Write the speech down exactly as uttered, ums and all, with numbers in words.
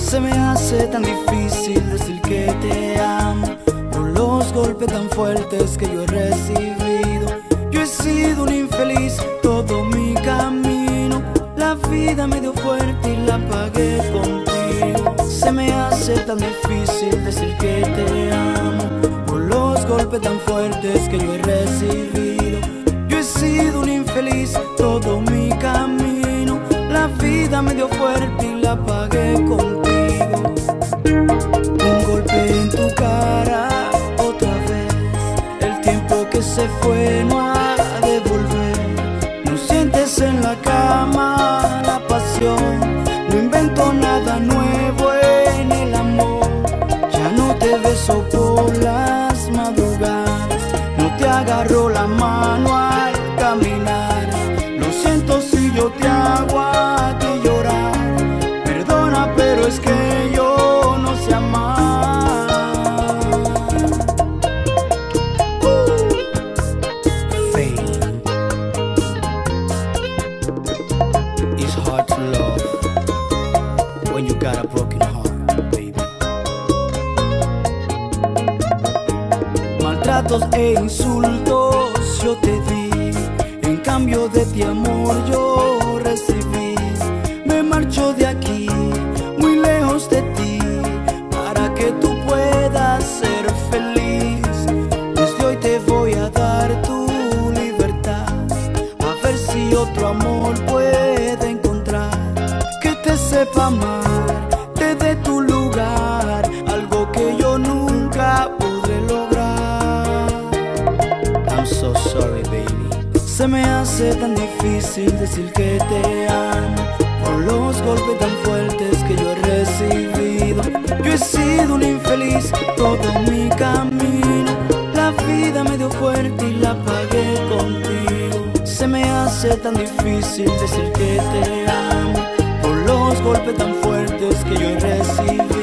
Se me hace tan difícil decir que te amo por los golpes tan fuertes que yo he recibido. Yo he sido un infeliz todo mi camino. La vida me dio fuerte y la pagué contigo. Se me hace tan difícil decir que te amo por los golpes tan fuertes que yo he recibido. Yo he sido un infeliz todo mi camino. La vida me dio fuerte y la pagué contigo. Un golpe en tu cara otra vez. El tiempo que se fue no ha de volver. No sientes en la cama la pasión. No invento nada nuevo en el amor. Ya no te beso por las madrugadas. No te agarro la mano al caminar. Lo siento si yo te hago a ti llorar. Perdona, pero es que yo no sé amar. uh. Fame. It's hard to love when you got a broken heart, baby. Maltratos e insultos yo te di, en cambio de ti amor yo recibí. Me marcho de aquí, muy lejos de ti, para que tú puedas ser feliz. Desde hoy te voy a dar tu libertad, a ver si otro amor puede encontrar, que te sepa amar, te dé tu lugar, algo que yo nunca podré lograr. I'm so sorry, baby. Se me hace tan difícil decir que te amo por los golpes tan fuertes que yo he recibido. Yo he sido un infeliz todo mi camino. La vida me dio fuerte y la pagué contigo. Se me hace tan difícil decir que te amo por los golpes tan fuertes que yo he recibido.